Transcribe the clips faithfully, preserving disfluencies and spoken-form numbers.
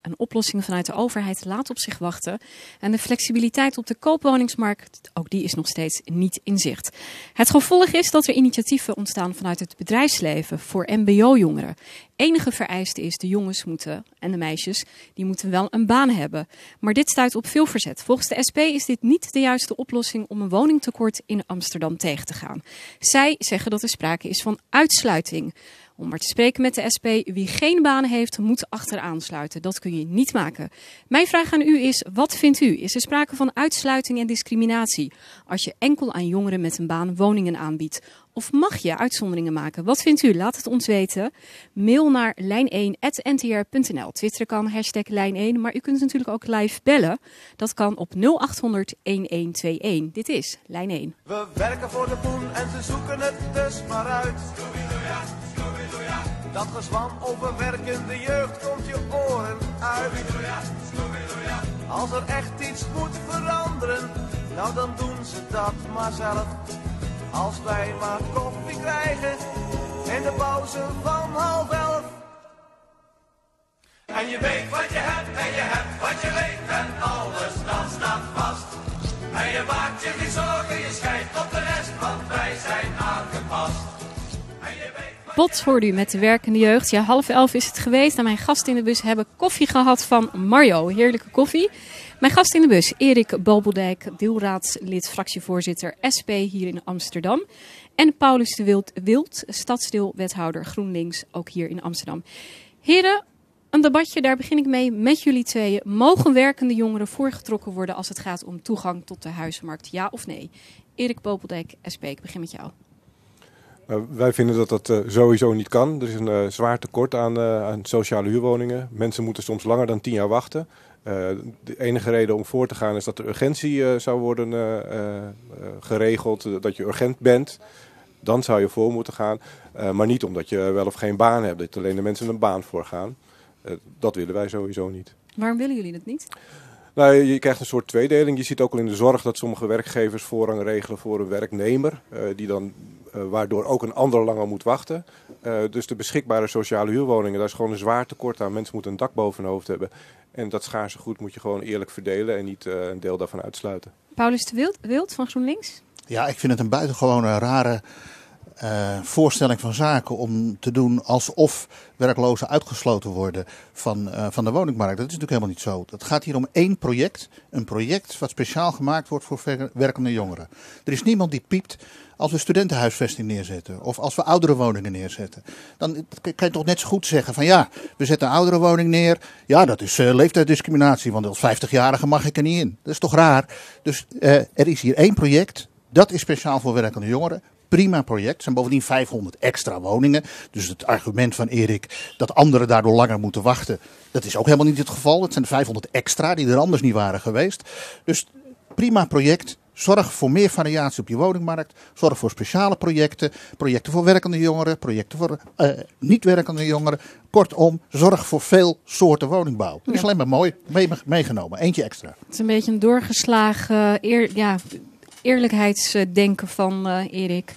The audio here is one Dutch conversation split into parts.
Een oplossing vanuit de overheid laat op zich wachten. En de flexibiliteit op de koopwoningsmarkt, ook die is nog steeds niet in zicht. Het gevolg is dat er initiatieven ontstaan vanuit het bedrijfsleven voor mbo-jongeren. Enige vereiste is, de jongens moeten, en de meisjes, die moeten wel een baan hebben. Maar dit stuit op veel verzet. Volgens de S P is dit niet de juiste oplossing om een woningtekort in Amsterdam tegen te gaan. Zij zeggen dat er sprake is van uitsluiting. Om maar te spreken met de S P, wie geen baan heeft, moet achteraan sluiten. Dat kun je niet maken. Mijn vraag aan u is, wat vindt u? Is er sprake van uitsluiting en discriminatie als je enkel aan jongeren met een baan woningen aanbiedt? Of mag je uitzonderingen maken? Wat vindt u? Laat het ons weten. Mail naar lijn één apenstaartje n t r punt n l. Twitter kan, hashtag lijn één. Maar u kunt natuurlijk ook live bellen. Dat kan op nul acht honderd elf tweeëntwintig. Dit is Lijn één. We werken voor de poen en ze zoeken het dus maar uit. Dat gezwam over werkende jeugd komt je oren uit. Als er echt iets moet veranderen, nou dan doen ze dat maar zelf. Als wij maar koffie krijgen in de pauze van half elf. En je weet wat je hebt en je hebt wat je weet en alles dan staat vast. En je maakt je geen zorgen, je schijnt op de rest, want wij zijn aangepast. Bot hoorde u met de werkende jeugd. Ja, half elf is het geweest. En mijn gasten in de bus hebben koffie gehad van Mario. Heerlijke koffie. Mijn gast in de bus, Erik Bobeldijk, deelraadslid, fractievoorzitter S P hier in Amsterdam. En Paulus de Wild, Wild stadsdeelwethouder GroenLinks, ook hier in Amsterdam. Heren, een debatje, daar begin ik mee met jullie tweeën. Mogen werkende jongeren voorgetrokken worden als het gaat om toegang tot de huizenmarkt? Ja of nee? Erik Bobeldijk, S P, ik begin met jou. Uh, wij vinden dat dat uh, sowieso niet kan. Er is een uh, zwaar tekort aan, uh, aan sociale huurwoningen. Mensen moeten soms langer dan tien jaar wachten. Uh, de enige reden om voor te gaan is dat de urgentie uh, zou worden uh, uh, geregeld. Uh, dat je urgent bent. Dan zou je voor moeten gaan. Uh, maar niet omdat je wel of geen baan hebt. Dat alleen de mensen een baan voor gaan. Uh, dat willen wij sowieso niet. Waarom willen jullie dat niet? Nou, je krijgt een soort tweedeling. Je ziet ook al in de zorg dat sommige werkgevers voorrang regelen voor een werknemer. Uh, die dan, uh, waardoor ook een ander langer moet wachten. Uh, dus de beschikbare sociale huurwoningen, daar is gewoon een zwaar tekort aan. Mensen moeten een dak boven hun hoofd hebben. En dat schaarse goed moet je gewoon eerlijk verdelen en niet uh, een deel daarvan uitsluiten. Paulus de Wild, Wild van GroenLinks? Ja, ik vind het een buitengewoon rare uh, voorstelling van zaken om te doen alsof werklozen uitgesloten worden van, uh, van de woningmarkt. Dat is natuurlijk helemaal niet zo. Het gaat hier om één project. Een project wat speciaal gemaakt wordt voor werkende jongeren. Er is niemand die piept als we studentenhuisvesting neerzetten of als we oudere woningen neerzetten. Dan kan je toch net zo goed zeggen van ja, we zetten een oudere woning neer. Ja, dat is uh, leeftijdsdiscriminatie, want als vijftigjarige mag ik er niet in. Dat is toch raar? Dus uh, er is hier één project. Dat is speciaal voor werkende jongeren. Prima project. Er zijn bovendien vijfhonderd extra woningen. Dus het argument van Erik dat anderen daardoor langer moeten wachten, dat is ook helemaal niet het geval. Het zijn vijfhonderd extra die er anders niet waren geweest. Dus prima project. Zorg voor meer variatie op je woningmarkt. Zorg voor speciale projecten. Projecten voor werkende jongeren. Projecten voor uh, niet-werkende jongeren. Kortom, zorg voor veel soorten woningbouw. Dat is alleen maar mooi mee, meegenomen. Eentje extra. Het is een beetje een doorgeslagen eer, ja, eerlijkheidsdenken van uh, Erik.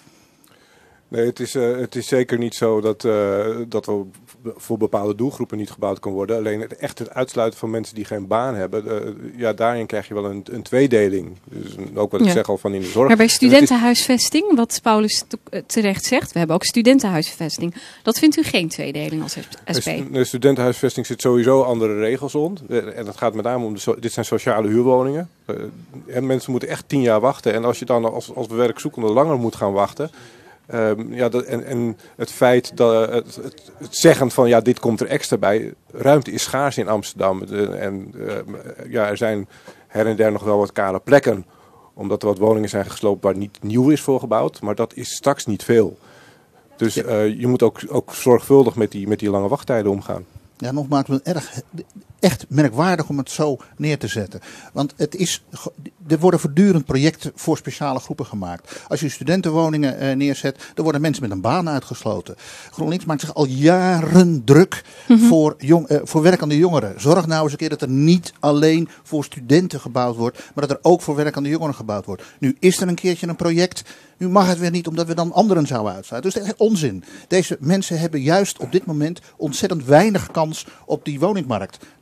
Nee, het is, uh, het is zeker niet zo dat, uh, dat er voor bepaalde doelgroepen niet gebouwd kan worden. Alleen het, echt het uitsluiten van mensen die geen baan hebben, uh, ja, daarin krijg je wel een, een tweedeling. Dus ook wat ik ja. zeg al van in de zorg. Maar bij studentenhuisvesting, wat Paulus terecht zegt, we hebben ook studentenhuisvesting. Dat vindt u geen tweedeling als S P? De studentenhuisvesting zit sowieso andere regels rond. En dat gaat met name om, de so- dit zijn sociale huurwoningen. Uh, en mensen moeten echt tien jaar wachten. En als je dan als, als werkzoekende langer moet gaan wachten, Um, ja, dat, en, en het feit dat het, het, het zeggen van ja, dit komt er extra bij. Ruimte is schaars in Amsterdam. De, en uh, ja, er zijn her en der nog wel wat kale plekken. Omdat er wat woningen zijn gesloopt waar niet nieuw is voor gebouwd. Maar dat is straks niet veel. Dus uh, je moet ook, ook zorgvuldig met die, met die lange wachttijden omgaan. Ja, nogmaals, erg, echt merkwaardig om het zo neer te zetten. Want het is, er worden voortdurend projecten voor speciale groepen gemaakt. Als je studentenwoningen uh, neerzet, dan worden mensen met een baan uitgesloten. GroenLinks maakt zich al jaren druk mm-hmm. voor, jong, uh, voor werkende jongeren. Zorg nou eens een keer dat er niet alleen voor studenten gebouwd wordt, maar dat er ook voor werkende jongeren gebouwd wordt. Nu is er een keertje een project. Nu mag het weer niet, omdat we dan anderen zouden uitsluiten. Dus dat is echt onzin. Deze mensen hebben juist op dit moment ontzettend weinig kans op die woningmarkt. Nou,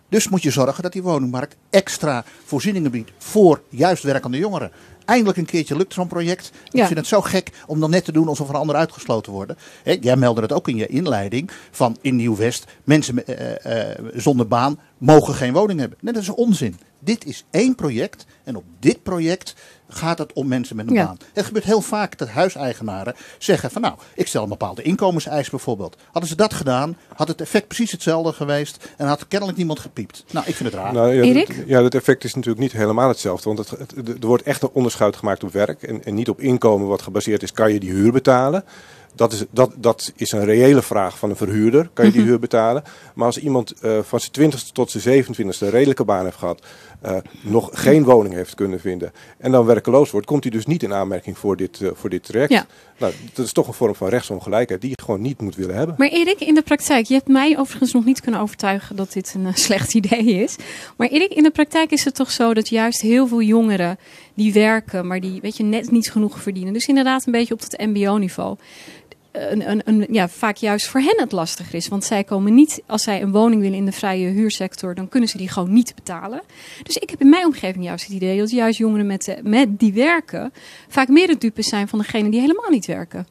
Dus moet je zorgen dat die woningmarkt extra voorzieningen biedt voor juist werkende jongeren. Eindelijk een keertje lukt zo'n project. Ja. Ik vind het zo gek om dan net te doen alsof er anderen uitgesloten worden. He, jij meldde het ook in je inleiding van in Nieuw-West. Mensen uh, uh, zonder baan mogen geen woning hebben. Nee, dat is onzin. Dit is één project en op dit project gaat het om mensen met een Ja. baan. Het gebeurt heel vaak dat huiseigenaren zeggen van nou, ik stel een bepaalde inkomenseis bijvoorbeeld. Hadden ze dat gedaan, had het effect precies hetzelfde geweest en had kennelijk niemand gepiept. Nou, ik vind het raar. Nou, ja, Erik? dat, ja, dat effect is natuurlijk niet helemaal hetzelfde. Want het, het, er wordt echt een onderscheid gemaakt op werk en, en niet op inkomen wat gebaseerd is, kan je die huur betalen? Dat is, dat, dat is een reële vraag van een verhuurder. Kan je die huur betalen? Maar als iemand uh, van zijn twintigste tot zijn zevenentwintigste een redelijke baan heeft gehad, uh, nog geen woning heeft kunnen vinden en dan werkeloos wordt, komt hij dus niet in aanmerking voor dit, uh, voor dit traject. Ja. Nou, dat is toch een vorm van rechtsongelijkheid die je gewoon niet moet willen hebben. Maar Erik, in de praktijk, je hebt mij overigens nog niet kunnen overtuigen dat dit een uh, slecht idee is. Maar Erik, in de praktijk is het toch zo dat juist heel veel jongeren die werken, maar die weet je, net niet genoeg verdienen. Dus inderdaad een beetje op het mbo-niveau. Een, een, een, ja, vaak juist voor hen het lastiger is. Want zij komen niet, als zij een woning willen in de vrije huursector, dan kunnen ze die gewoon niet betalen. Dus ik heb in mijn omgeving juist het idee dat juist jongeren met, met die werken vaak meer de dupe zijn van degenen die helemaal niet werken.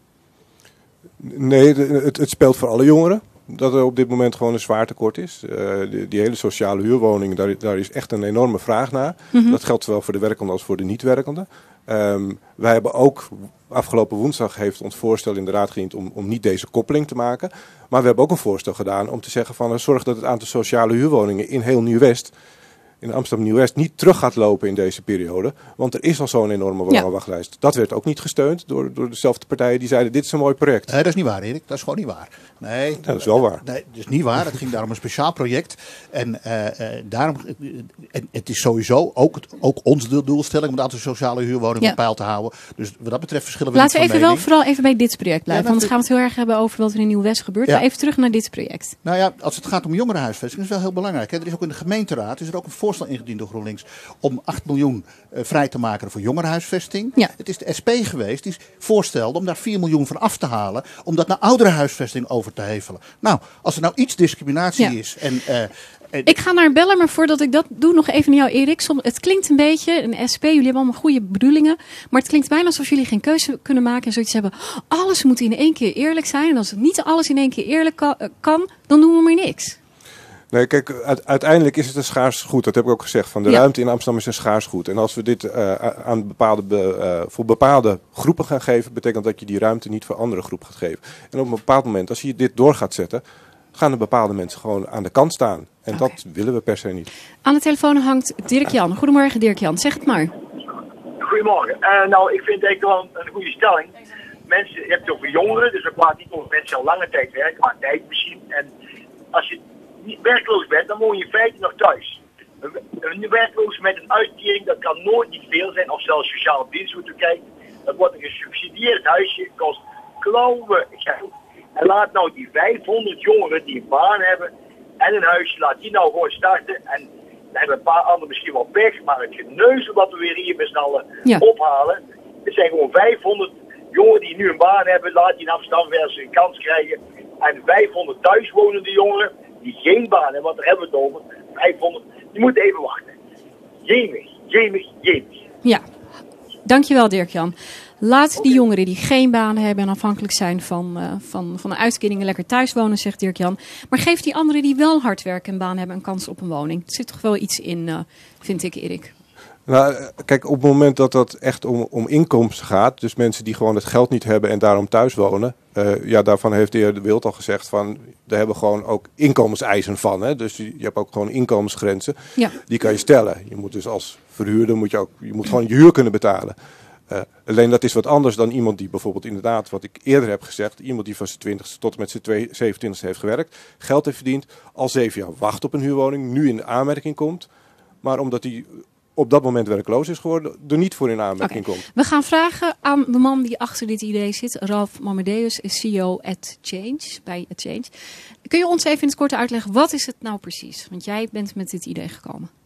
Nee, het, het speelt voor alle jongeren. Dat er op dit moment gewoon een zwaar tekort is. Uh, die, die hele sociale huurwoningen, daar, daar is echt een enorme vraag naar. Mm-hmm. Dat geldt zowel voor de werkenden als voor de niet-werkenden. Um, wij hebben ook, afgelopen woensdag heeft ons voorstel in de raad gediend om, om niet deze koppeling te maken. Maar we hebben ook een voorstel gedaan om te zeggen van uh, zorg dat het aantal sociale huurwoningen in heel Nieuw-West, in Amsterdam Nieuw-West, niet terug gaat lopen in deze periode. Want er is al zo'n enorme woningwachtlijst. Ja. Dat werd ook niet gesteund door, door dezelfde partijen die zeiden dit is een mooi project. Nee, dat is niet waar, Erik. Dat is gewoon niet waar. Nee, ja, dat is wel waar. Nee, dat is niet waar. Het ging daarom een speciaal project. En uh, uh, daarom, uh, en het is sowieso ook, het, ook onze doelstelling om het aantal sociale huurwoningen ja. op peil te houden. Dus wat dat betreft verschillen we Laten niet we even van wel vooral even bij dit project blijven. Ja, want dan gaan we het heel erg hebben over wat er in Nieuw-West gebeurt. Ja. Maar even terug naar dit project. Nou ja, als het gaat om jongerenhuisvesting, is wel heel belangrijk. Hè. Er is ook in de gemeenteraad is er ook een voorstel ingediend door GroenLinks om acht miljoen uh, vrij te maken voor jongerenhuisvesting. Ja. Het is de S P geweest die voorstelde om daar vier miljoen van af te halen, om dat naar ouderenhuisvesting over te hevelen. Nou, als er nou iets discriminatie ja. is en... Uh, Ik ga naar bellen, maar voordat ik dat doe, nog even naar jou, Erik. Het klinkt een beetje, een S P, jullie hebben allemaal goede bedoelingen. Maar het klinkt bijna alsof jullie geen keuze kunnen maken en zoiets hebben. Alles moet in één keer eerlijk zijn. En als het niet alles in één keer eerlijk kan, dan doen we maar niks. Nee, kijk, uiteindelijk is het een schaars goed. Dat heb ik ook gezegd. Van de ja. ruimte in Amsterdam is een schaars goed. En als we dit uh, aan bepaalde, uh, voor bepaalde groepen gaan geven, betekent dat je die ruimte niet voor andere groepen gaat geven. En op een bepaald moment, als je dit door gaat zetten, gaan er bepaalde mensen gewoon aan de kant staan. En okay. dat willen we per se niet. Aan de telefoon hangt Dirk-Jan. Goedemorgen, Dirk-Jan. Zeg het maar. Goedemorgen. Uh, nou, ik vind het eigenlijk wel een, een goede stelling. Mensen, je hebt het over jongeren, dus we praten niet over mensen die al lange tijd werken, maar tijd misschien. En als je niet werkloos bent, dan woon je in feite nog thuis. Een, een werkloos met een uitkering, dat kan nooit niet veel zijn, of zelfs sociale dienst moeten kijken. Dat wordt een gesubsidieerd huisje, kost klauwen geld. En laat nou die vijfhonderd jongeren die een baan hebben en een huisje, laat die nou gewoon starten. En dan hebben een paar anderen misschien wel pech, maar het geneuzel wat we weer hier met z'n allen ja. ophalen. Het zijn gewoon vijfhonderd jongeren die nu een baan hebben, laat die in Amsterdam weer eens een kans krijgen. En vijfhonderd thuiswonende jongeren die geen baan hebben, want daar hebben we het over, vijfhonderd, die moeten even wachten. Jemig, jemig, jemig. Ja, dankjewel Dirk-Jan. Laat okay. die jongeren die geen baan hebben en afhankelijk zijn van, uh, van, van de uitkeringen lekker thuis wonen, zegt Dirk-Jan. Maar geef die anderen die wel hard werken en baan hebben een kans op een woning. Er zit toch wel iets in, uh, vind ik, Erik. Nou, kijk, op het moment dat dat echt om, om inkomsten gaat, dus mensen die gewoon het geld niet hebben en daarom thuis wonen, uh, ja, daarvan heeft de heer De Wild al gezegd van, daar hebben we gewoon ook inkomenseisen van. Hè? Dus je, je hebt ook gewoon inkomensgrenzen, ja. die kan je stellen. Je moet dus als verhuurder, moet je, ook, je moet gewoon je huur kunnen betalen. Uh, alleen dat is wat anders dan iemand die bijvoorbeeld inderdaad, wat ik eerder heb gezegd, iemand die van zijn twintigste tot en met zijn zevenentwintigste heeft gewerkt, geld heeft verdiend, al zeven jaar wacht op een huurwoning, nu in de aanmerking komt, maar omdat hij op dat moment werkloos is geworden, er niet voor in aanmerking okay. komt. We gaan vragen aan de man die achter dit idee zit, Ralf Mamedeus, C E O at Change, bij at Change. Kun je ons even in het kort uitleggen, wat is het nou precies? Want jij bent met dit idee gekomen.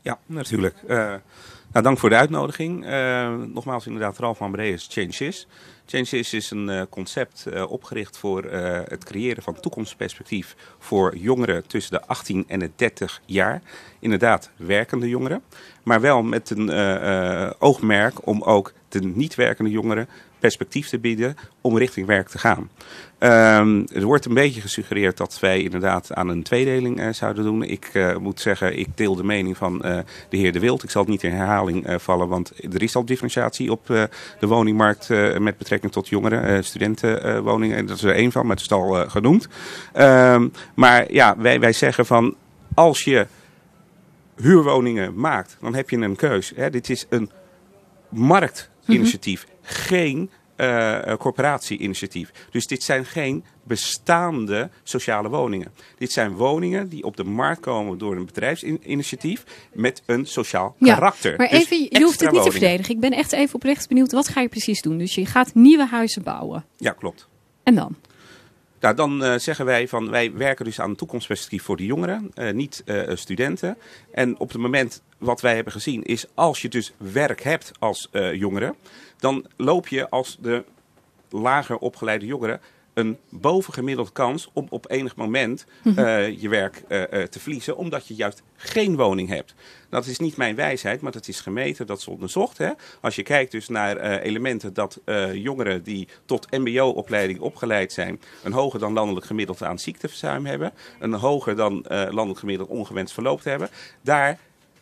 Ja, natuurlijk. Uh, nou, dank voor de uitnodiging. Uh, nogmaals, inderdaad, Ralf Ambreus, Change-is. Change-is is een uh, concept uh, opgericht voor uh, het creëren van toekomstperspectief voor jongeren tussen de achttien en de dertig jaar. Inderdaad, werkende jongeren. Maar wel met een uh, uh, oogmerk om ook de niet werkende jongeren perspectief te bieden om richting werk te gaan. Um, er wordt een beetje gesuggereerd dat wij inderdaad aan een tweedeling uh, zouden doen. Ik uh, moet zeggen, ik deel de mening van uh, de heer De Wild. Ik zal het niet in herhaling uh, vallen, want er is al differentiatie op uh, de woningmarkt uh, met betrekking tot jongeren, uh, studentenwoningen. Uh, dat is er één van, maar het is al uh, genoemd. Um, maar ja, wij, wij zeggen van, als je huurwoningen maakt, dan heb je een keus. Hè? Dit is een marktinitiatief, mm-hmm. geen uh, corporatie-initiatief. Dus dit zijn geen bestaande sociale woningen. Dit zijn woningen die op de markt komen door een bedrijfsinitiatief met een sociaal ja, karakter. Maar dus even, je hoeft het niet woningen. te verdedigen. Ik ben echt even oprecht benieuwd, wat ga je precies doen? Dus je gaat nieuwe huizen bouwen. Ja, klopt. En dan? Nou, dan uh, zeggen wij van, wij werken dus aan een toekomstperspectief voor de jongeren, uh, niet uh, studenten. En op het moment wat wij hebben gezien is, als je dus werk hebt als uh, jongere, dan loop je als de lager opgeleide jongeren een bovengemiddelde kans om op enig moment uh, je werk uh, uh, te verliezen, omdat je juist geen woning hebt. Dat is niet mijn wijsheid, maar dat is gemeten, dat is onderzocht. Hè? Als je kijkt dus naar uh, elementen dat uh, jongeren die tot mbo-opleiding opgeleid zijn, een hoger dan landelijk gemiddeld aan ziekteverzuim hebben, een hoger dan uh, landelijk gemiddeld ongewenst verloop hebben, daar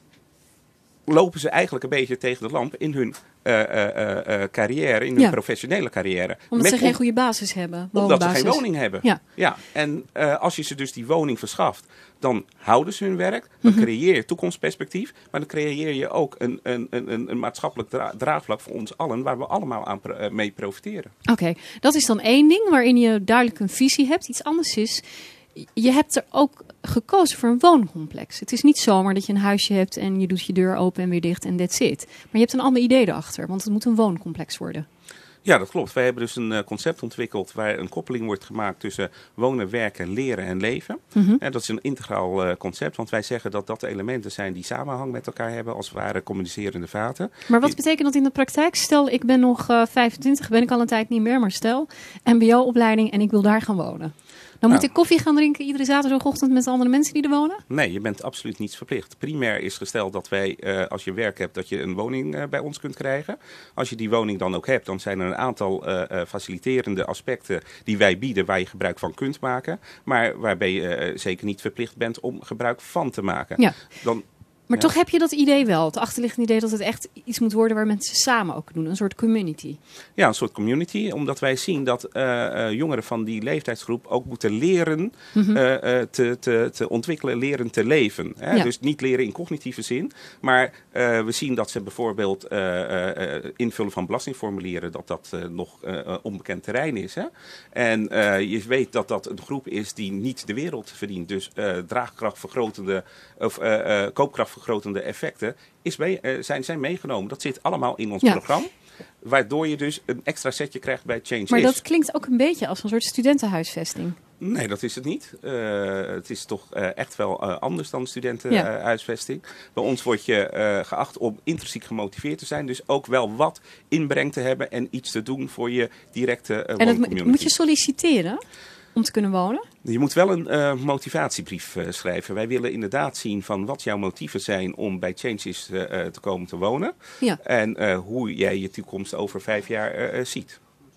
lopen ze eigenlijk een beetje tegen de lamp in hun Uh, uh, uh, carrière, in hun ja. professionele carrière. Omdat Met ze geen goede basis hebben. Omdat ze geen woning hebben. Ja. Ja. En uh, als je ze dus die woning verschaft, dan houden ze hun werk. Dan mm-hmm. creëer je toekomstperspectief. Maar dan creëer je ook een, een, een, een maatschappelijk dra- draagvlak voor ons allen, waar we allemaal aan pro- uh, mee profiteren. Oké, okay. Dat is dan één ding waarin je duidelijk een visie hebt. Iets anders is, je hebt er ook gekozen voor een wooncomplex. Het is niet zomaar dat je een huisje hebt en je doet je deur open en weer dicht en that's it. Maar je hebt een ander idee erachter, want het moet een wooncomplex worden. Ja, dat klopt. Wij hebben dus een uh, concept ontwikkeld waar een koppeling wordt gemaakt tussen wonen, werken, leren en leven. Mm-hmm. En dat is een integraal uh, concept, want wij zeggen dat dat de elementen zijn die samenhang met elkaar hebben, als het ware communicerende vaten. Maar wat betekent dat in de praktijk? Stel, ik ben nog uh, vijfentwintig, ben ik al een tijd niet meer, maar stel, mbo-opleiding en ik wil daar gaan wonen. Dan moet nou, ik koffie gaan drinken iedere zaterdagochtend met andere mensen die er wonen? Nee, je bent absoluut niets verplicht. Primair is gesteld dat wij, uh, als je werk hebt, dat je een woning uh, bij ons kunt krijgen. Als je die woning dan ook hebt, dan zijn er een aantal uh, uh, faciliterende aspecten die wij bieden waar je gebruik van kunt maken. Maar waarbij je uh, zeker niet verplicht bent om gebruik van te maken. Ja. Dan, Maar ja. toch heb je dat idee wel, het achterliggende idee dat het echt iets moet worden waar mensen samen ook doen. Een soort community. Ja, een soort community. Omdat wij zien dat uh, uh, jongeren van die leeftijdsgroep ook moeten leren mm-hmm. uh, uh, te, te, te ontwikkelen, leren te leven. Hè? Ja. Dus niet leren in cognitieve zin. Maar uh, we zien dat ze bijvoorbeeld uh, uh, invullen van belastingformulieren, dat dat uh, nog uh, onbekend terrein is. Hè? En uh, je weet dat dat een groep is die niet de wereld verdient. Dus uh, draagkrachtvergrotende of uh, uh, koopkracht vergrotende effecten is mee, uh, zijn, zijn meegenomen. Dat zit allemaal in ons ja. programma. Waardoor je dus een extra setje krijgt bij Change-is. Maar dat klinkt ook een beetje als een soort studentenhuisvesting. Nee, dat is het niet. Uh, het is toch uh, echt wel uh, anders dan studentenhuisvesting. Ja. Uh, bij ons word je uh, geacht om intrinsiek gemotiveerd te zijn. Dus ook wel wat inbreng te hebben en iets te doen voor je directe uh, wooncommunity. En dat moet je solliciteren om te kunnen wonen? Je moet wel een uh, motivatiebrief uh, schrijven. Wij willen inderdaad zien van wat jouw motieven zijn om bij Change-is uh, uh, te komen te wonen. Ja. En uh, hoe jij je toekomst over vijf jaar uh, uh, ziet.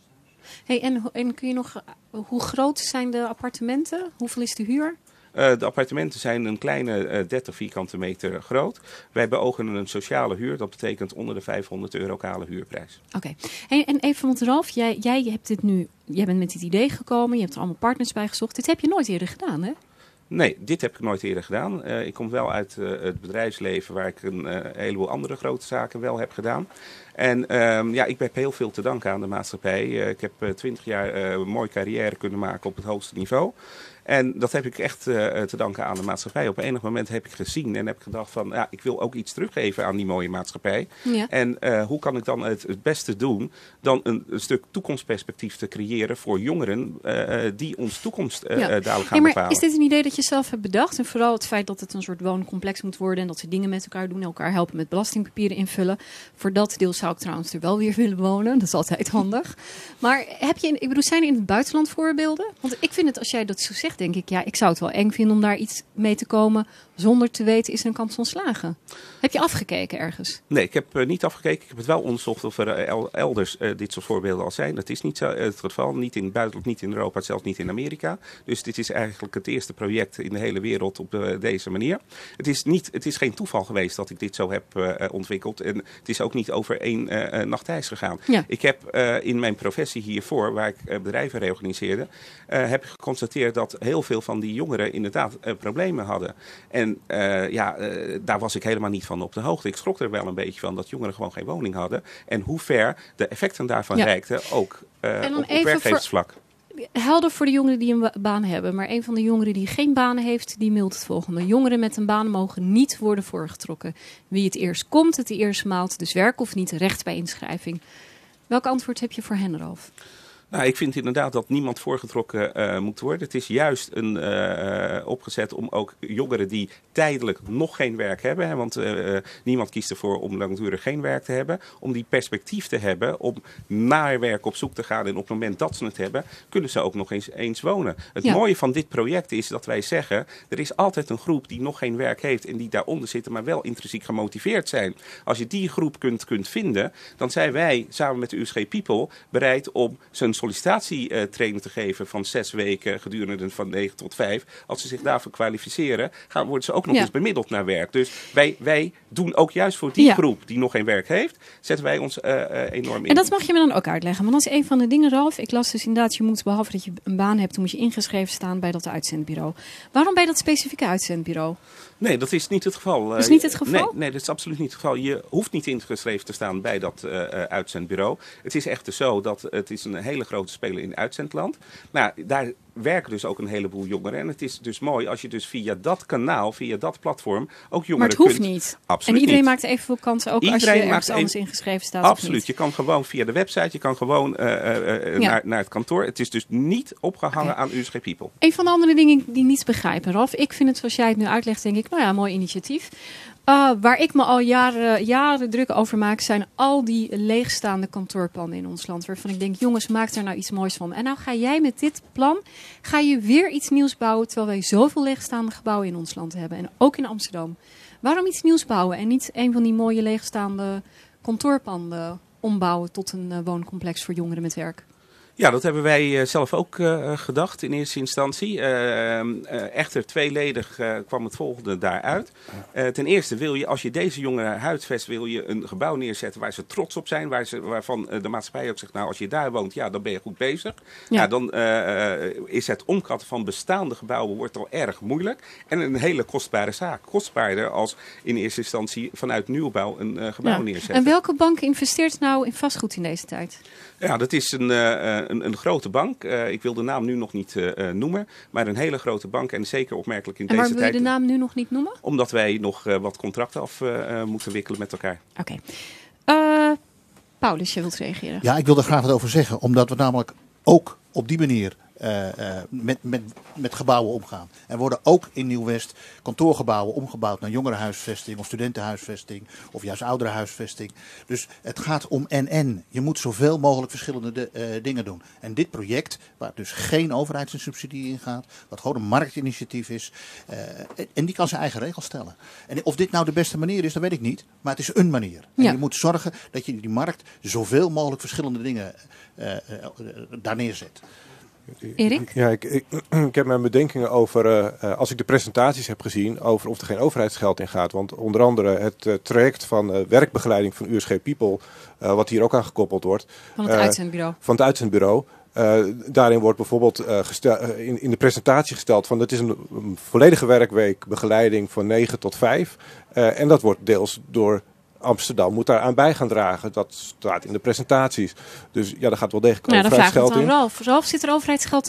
Hey, en, en kun je nog, hoe groot zijn de appartementen? Hoeveel is de huur? Uh, de appartementen zijn een kleine uh, dertig vierkante meter groot. Wij beogen een sociale huur. Dat betekent onder de vijfhonderd euro kale huurprijs. Oké. Okay. En, en even, want Ralf, jij, jij hebt dit nu, jij bent met dit idee gekomen. Je hebt er allemaal partners bij gezocht. Dit heb je nooit eerder gedaan, hè? Nee, dit heb ik nooit eerder gedaan. Uh, ik kom wel uit uh, het bedrijfsleven waar ik een uh, heleboel andere grote zaken wel heb gedaan. En um, ja, ik heb heel veel te danken aan de maatschappij. Uh, ik heb twintig uh, jaar uh, een mooie carrière kunnen maken op het hoogste niveau. En dat heb ik echt uh, te danken aan de maatschappij. Op enig moment heb ik gezien en heb ik gedacht van, ja, ik wil ook iets teruggeven aan die mooie maatschappij. Ja. En uh, hoe kan ik dan het, het beste doen dan een, een stuk toekomstperspectief te creëren voor jongeren uh, die ons toekomst uh, ja. dadelijk gaan nee, maar bepalen. Is dit een idee dat je zelf hebt bedacht? En vooral het feit dat het een soort wooncomplex moet worden en dat ze dingen met elkaar doen, elkaar helpen met belastingpapieren invullen. Voor dat deel zou ik trouwens er wel weer willen wonen. Dat is altijd handig. Maar heb je, ik bedoel, zijn er in het buitenland voorbeelden? Want ik vind het, als jij dat zo zegt, denk ik, ja, ik zou het wel eng vinden om daar iets mee te komen zonder te weten, is er een kans van slagen? Heb je afgekeken ergens? Nee, ik heb uh, niet afgekeken. Ik heb het wel onderzocht of er uh, elders uh, dit soort voorbeelden al zijn. Dat is niet zo, uh, het geval. Niet in het buitenland, niet in Europa, zelfs niet in Amerika. Dus dit is eigenlijk het eerste project in de hele wereld op uh, deze manier. Het is, niet, het is geen toeval geweest dat ik dit zo heb uh, ontwikkeld. En het is ook niet over één uh, nacht ijs gegaan. Ja. Ik heb uh, in mijn professie hiervoor, waar ik uh, bedrijven reorganiseerde, uh, heb ik geconstateerd dat heel veel van die jongeren inderdaad uh, problemen hadden. En uh, ja, uh, daar was ik helemaal niet van op de hoogte. Ik schrok er wel een beetje van dat jongeren gewoon geen woning hadden. En hoe ver de effecten daarvan ja. reikten, ook uh, op, op werkgeversvlak. Voor, helder voor de jongeren die een baan hebben. Maar een van de jongeren die geen baan heeft, die mailt het volgende. Jongeren met een baan mogen niet worden voorgetrokken. Wie het eerst komt, het eerst maalt. Dus werk of niet, recht bij inschrijving. Welk antwoord heb je voor hen, Ralf? Nou, ik vind inderdaad dat niemand voorgetrokken uh, moet worden. Het is juist een, uh, opgezet om ook jongeren die tijdelijk nog geen werk hebben. Hè, want uh, niemand kiest ervoor om langdurig geen werk te hebben. Om die perspectief te hebben om naar werk op zoek te gaan. En op het moment dat ze het hebben, kunnen ze ook nog eens, eens wonen. Het ja. mooie van dit project is dat wij zeggen, er is altijd een groep die nog geen werk heeft en die daaronder zitten, maar wel intrinsiek gemotiveerd zijn. Als je die groep kunt, kunt vinden, dan zijn wij samen met de U S G People bereid om zijn sollicitatietraining te geven van zes weken gedurende van negen tot vijf. Als ze zich daarvoor kwalificeren, gaan, worden ze ook nog ja. eens bemiddeld naar werk. Dus wij, wij doen ook juist voor die ja. groep die nog geen werk heeft, zetten wij ons uh, uh, enorm in. En dat mag je me dan ook uitleggen. Want dat is een van de dingen, Ralf. Ik las dus inderdaad, je moet, behalve dat je een baan hebt, dan moet je ingeschreven staan bij dat uitzendbureau. Waarom bij dat specifieke uitzendbureau? Nee, dat is niet het geval. Dat is niet het geval? Nee, nee, dat is absoluut niet het geval. Je hoeft niet ingeschreven te staan bij dat uh, uitzendbureau. Het is echt zo dat het is een hele grote speler in uitzendland. Nou, daar werken dus ook een heleboel jongeren. En het is dus mooi als je dus via dat kanaal, via dat platform, ook jongeren kunt... Maar het hoeft niet. Absoluut en iedereen niet. maakt evenveel kansen, ook iedereen als je ergens anders een... ingeschreven staat. Absoluut. Je kan gewoon via de website, je kan gewoon uh, uh, ja. naar, naar het kantoor. Het is dus niet opgehangen okay. aan U S G People. Een van de andere dingen die niet begrijpen, Ralf. Ik vind het, zoals jij het nu uitlegt, denk ik, nou ja, mooi initiatief. Uh, waar ik me al jaren, jaren druk over maak, zijn al die leegstaande kantoorpanden in ons land. Waarvan ik denk, jongens, maak daar nou iets moois van. En nou ga jij met dit plan, ga je weer iets nieuws bouwen, terwijl wij zoveel leegstaande gebouwen in ons land hebben. En ook in Amsterdam. Waarom iets nieuws bouwen en niet een van die mooie leegstaande kantoorpanden ombouwen tot een uh, wooncomplex voor jongeren met werk? Ja, dat hebben wij uh, zelf ook uh, gedacht in eerste instantie. Uh, uh, echter tweeledig uh, kwam het volgende daaruit. Uh, ten eerste wil je, als je deze jongeren huisvest, wil je een gebouw neerzetten waar ze trots op zijn. Waar ze, waarvan uh, de maatschappij ook zegt, nou als je daar woont, ja dan ben je goed bezig. Ja. Ja, dan uh, is het omkatten van bestaande gebouwen wordt al erg moeilijk. En een hele kostbare zaak. Kostbaarder als in eerste instantie vanuit nieuwbouw een uh, gebouw ja. neerzetten. En welke bank investeert nou in vastgoed in deze tijd? Ja, dat is een, uh, een, een grote bank. Uh, ik wil de naam nu nog niet uh, noemen, maar een hele grote bank en zeker opmerkelijk in en deze tijd. En waarom wil je de naam nu nog niet noemen? Omdat wij nog uh, wat contracten af uh, moeten wikkelen met elkaar. Oké. Okay. Uh, Paulus, je wilt reageren? Ja, ik wil er graag wat over zeggen, omdat we namelijk ook op die manier Uh, uh, met, met, met gebouwen omgaan. Er worden ook in Nieuw-West kantoorgebouwen omgebouwd naar jongerenhuisvesting of studentenhuisvesting of juist ouderenhuisvesting. Dus het gaat om en-en. Je moet zoveel mogelijk verschillende de, uh, dingen doen. En dit project, waar dus geen overheidssubsidie in gaat, wat gewoon een marktinitiatief is, uh, en die kan zijn eigen regels stellen. En of dit nou de beste manier is, dat weet ik niet, maar het is een manier. En ja. je moet zorgen dat je die markt zoveel mogelijk verschillende dingen uh, uh, daar neerzet. Erik? Ja, ik, ik, ik heb mijn bedenkingen over, uh, als ik de presentaties heb gezien, over of er geen overheidsgeld in gaat. Want onder andere het uh, traject van uh, werkbegeleiding van U S G People, uh, wat hier ook aan gekoppeld wordt. Van het uh, uitzendbureau. Van het uitzendbureau. Uh, daarin wordt bijvoorbeeld uh, gestel, uh, in, in de presentatie gesteld van het is een, een volledige werkweek begeleiding van negen tot vijf. Uh, en dat wordt deels door Amsterdam moet daar aan bij gaan dragen. Dat staat in de presentaties. Dus ja, daar gaat wel degelijk nou, overheidsgeld in. Dan vraag ik het aan Ralf. Ralf, zit er overheidsgeld in?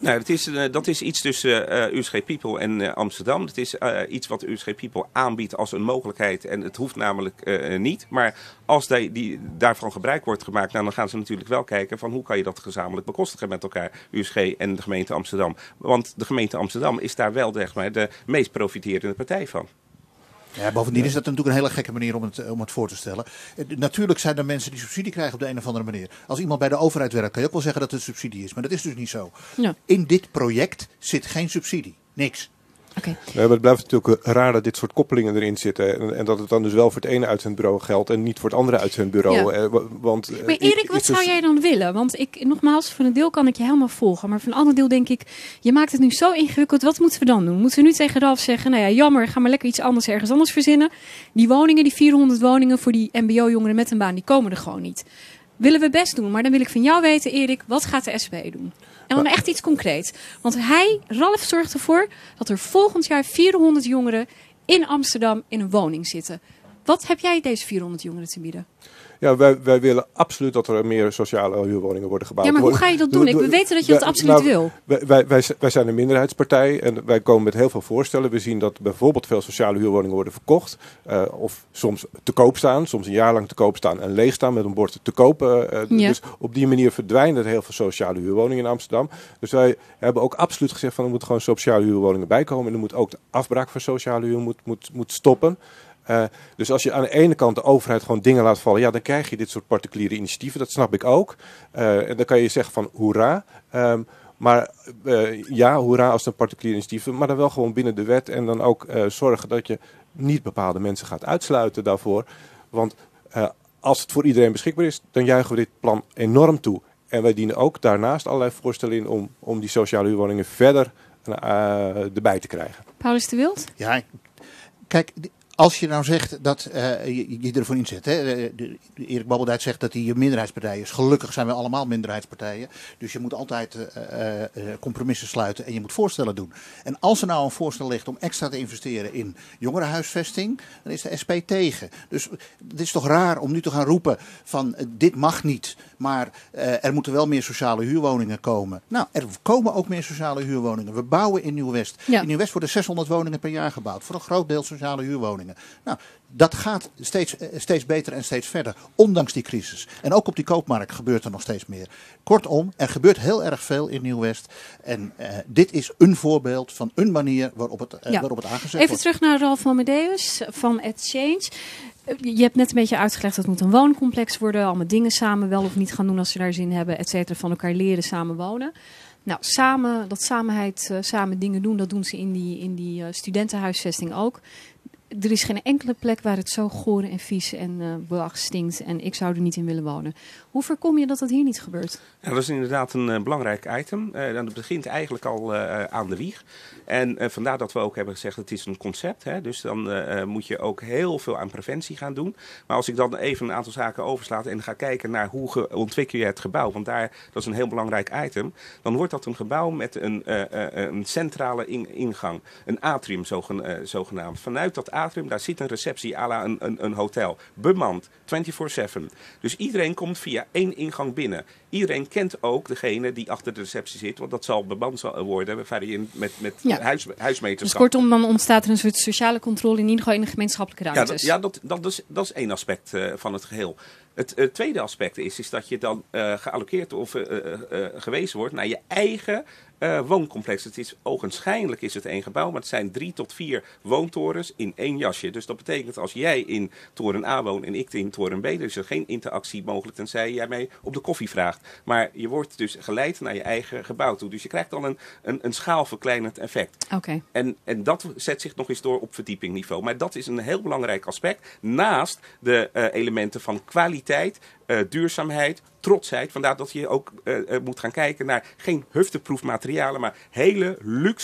Nou, dat is, uh, dat is iets tussen uh, U S G People en uh, Amsterdam. Het is uh, iets wat U S G People aanbiedt als een mogelijkheid. En het hoeft namelijk uh, niet. Maar als die, die, daarvan gebruik wordt gemaakt, nou, dan gaan ze natuurlijk wel kijken van hoe kan je dat gezamenlijk bekostigen met elkaar, U S G en de gemeente Amsterdam. Want de gemeente Amsterdam is daar wel zeg maar, de meest profiterende partij van. Ja, bovendien is dat natuurlijk een hele gekke manier om het, om het voor te stellen. Natuurlijk zijn er mensen die subsidie krijgen op de een of andere manier. Als iemand bij de overheid werkt, kan je ook wel zeggen dat het subsidie is. Maar dat is dus niet zo. Ja. In dit project zit geen subsidie. Niks. Okay. Nee, maar het blijft natuurlijk raar dat dit soort koppelingen erin zitten. En, en dat het dan dus wel voor het ene uitzendbureau geldt en niet voor het andere uitzendbureau. Ja. Eh, want, maar Erik, wat zou jij dan willen? Want ik, nogmaals, van een deel kan ik je helemaal volgen. Maar van een ander deel denk ik, je maakt het nu zo ingewikkeld. Wat moeten we dan doen? Moeten we nu tegen Ralf zeggen, nou ja, jammer, ga maar lekker iets anders ergens anders verzinnen. Die woningen, die vierhonderd woningen voor die M B O-jongeren met een baan, die komen er gewoon niet. Willen we best doen, maar dan wil ik van jou weten, Erik, wat gaat de S P doen? En dan echt iets concreets. Want hij, Ralf, zorgt ervoor dat er volgend jaar vierhonderd jongeren in Amsterdam in een woning zitten. Wat heb jij deze vierhonderd jongeren te bieden? Ja, wij, wij willen absoluut dat er meer sociale huurwoningen worden gebouwd. Ja, maar hoe ga je dat doen? Ik, we weten dat je dat absoluut nou, wil. Wij, wij, wij, wij zijn een minderheidspartij en wij komen met heel veel voorstellen. We zien dat bijvoorbeeld veel sociale huurwoningen worden verkocht. Uh, of soms te koop staan, soms een jaar lang te koop staan en leeg staan met een bord te koop. Uh, ja. Dus op die manier verdwijnen er heel veel sociale huurwoningen in Amsterdam. Dus wij hebben ook absoluut gezegd van er moeten gewoon sociale huurwoningen bijkomen. En er moet ook de afbraak van sociale huur moet, moet, moet stoppen. Uh, dus als je aan de ene kant de overheid gewoon dingen laat vallen, ja, dan krijg je dit soort particuliere initiatieven. Dat snap ik ook. Uh, en dan kan je zeggen van hoera. Um, maar uh, ja, hoera als het een particuliere initiatief is, maar dan wel gewoon binnen de wet. En dan ook uh, zorgen dat je niet bepaalde mensen gaat uitsluiten daarvoor. Want uh, als het voor iedereen beschikbaar is, dan juichen we dit plan enorm toe. En wij dienen ook daarnaast allerlei voorstellen in om, om die sociale huurwoningen verder uh, erbij te krijgen. Paulus de Wild? Ja, kijk. Als je nou zegt dat uh, je, je ervoor inzet, hè? De, de, de Erik Babbeldijd zegt dat hij een minderheidspartij is. Gelukkig zijn we allemaal minderheidspartijen. Dus je moet altijd uh, uh, compromissen sluiten en je moet voorstellen doen. En als er nou een voorstel ligt om extra te investeren in jongerenhuisvesting, dan is de S P tegen. Dus het is toch raar om nu te gaan roepen van uh, dit mag niet, maar uh, er moeten wel meer sociale huurwoningen komen. Nou, er komen ook meer sociale huurwoningen. We bouwen in Nieuw-West. Ja. In Nieuw-West worden zeshonderd woningen per jaar gebouwd. Voor een groot deel sociale huurwoningen. Nou, dat gaat steeds, steeds beter en steeds verder, ondanks die crisis. En ook op die koopmarkt gebeurt er nog steeds meer. Kortom, er gebeurt heel erg veel in Nieuw-West. En uh, dit is een voorbeeld van een manier waarop het, uh, ja. waarop het aangezet Even wordt. Even terug naar Ralf Amadeus van Exchange. Je hebt net een beetje uitgelegd dat het moet een wooncomplex worden. Allemaal dingen samen wel of niet gaan doen als ze daar zin hebben, et cetera. Van elkaar leren, samen wonen. Nou, samen, dat samenheid, uh, samen dingen doen, dat doen ze in die, in die uh, studentenhuisvesting ook. Er is geen enkele plek waar het zo goor en vies en uh, belach stinkt. En ik zou er niet in willen wonen. Hoe voorkom je dat dat hier niet gebeurt? Ja, dat is inderdaad een uh, belangrijk item. Uh, dat begint eigenlijk al uh, aan de wieg. En uh, vandaar dat we ook hebben gezegd, het is een concept. Hè? Dus dan uh, moet je ook heel veel aan preventie gaan doen. Maar als ik dan even een aantal zaken oversla en ga kijken naar hoe ge- ontwikkel je het gebouw. Want daar, dat is een heel belangrijk item. Dan wordt dat een gebouw met een, uh, uh, een centrale in- ingang. Een atrium zogen, uh, zogenaamd. Vanuit dat atrium, daar zit een receptie à la een, een, een hotel. Bemand, vierentwintig zeven. Dus iedereen komt via één ingang binnen. Iedereen kent ook degene die achter de receptie zit. Want dat zal bemand worden met, met ja. huis, huismeterschap. Dus kortom, dan ontstaat er een soort sociale controle in ieder geval in de gemeenschappelijke ruimtes. Ja, dat, ja, dat, dat, is, dat is één aspect uh, van het geheel. Het uh, tweede aspect is, is dat je dan uh, gealloceerd of uh, uh, uh, gewezen wordt naar je eigen uh, wooncomplex. Het is, ogenschijnlijk is het één gebouw, maar het zijn drie tot vier woontorens in één jasje. Dus dat betekent als jij in toren A woont en ik in toren B, dan is er geen interactie mogelijk tenzij jij mij op de koffie vraagt. Maar je wordt dus geleid naar je eigen gebouw toe. Dus je krijgt dan een, een, een schaalverkleinend effect. Okay. En, en dat zet zich nog eens door op verdiepingniveau. Maar dat is een heel belangrijk aspect. Naast de uh, elementen van kwaliteit, uh, duurzaamheid, trotsheid. Vandaar dat je ook uh, uh, moet gaan kijken naar geen hufteproof materialen, maar hele luxe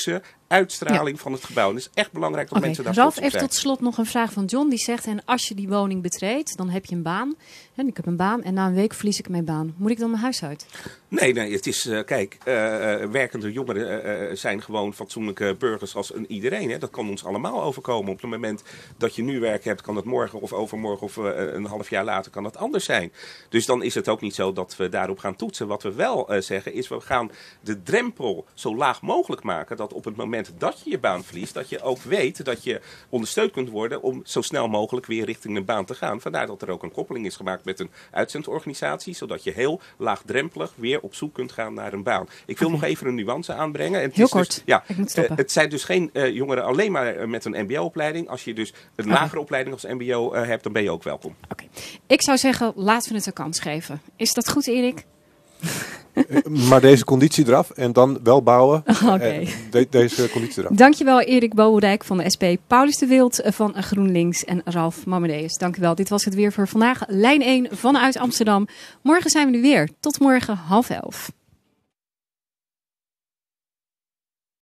uitstraling Ja. van het gebouw. En het is echt belangrijk dat Oké, mensen daar Ralf, trots op even zijn. tot slot nog een vraag van John. Die zegt, en als je die woning betreedt, dan heb je een baan. En ik heb een baan en na een week verlies ik mijn baan. Moet ik dan mijn huis uit? Nee, nee, het is, uh, kijk, uh, werkende jongeren uh, zijn gewoon fatsoenlijke burgers als een iedereen. Hè. Dat kan ons allemaal overkomen. Op het moment dat je nu werk hebt, kan het morgen of overmorgen of uh, een half jaar later kan het anders zijn. Dus dan is het ook niet zo dat we daarop gaan toetsen. Wat we wel uh, zeggen is, we gaan de drempel zo laag mogelijk maken dat op het moment dat je je baan verliest, dat je ook weet dat je ondersteund kunt worden om zo snel mogelijk weer richting een baan te gaan. Vandaar dat er ook een koppeling is gemaakt met een uitzendorganisatie, zodat je heel laagdrempelig weer op zoek kunt gaan naar een baan. Ik wil Okay. nog even een nuance aanbrengen. En het Heel is kort, dus, ja, ik moet stoppen. Uh, het zijn dus geen uh, jongeren alleen maar uh, met een mbo-opleiding. Als je dus een Okay. lagere opleiding als mbo uh, hebt, dan ben je ook welkom. Oké. Ik zou zeggen, laten we het een kans geven. Is dat goed, Erik? Maar deze conditie eraf en dan wel bouwen. Oké. En de- deze conditie eraf. Dankjewel Erik Boerijk van de S P, Paulus de Wild van GroenLinks en Ralf Mamedeus. Dankjewel. Dit was het weer voor vandaag. Lijn één vanuit Amsterdam. Morgen zijn we er weer. Tot morgen half elf.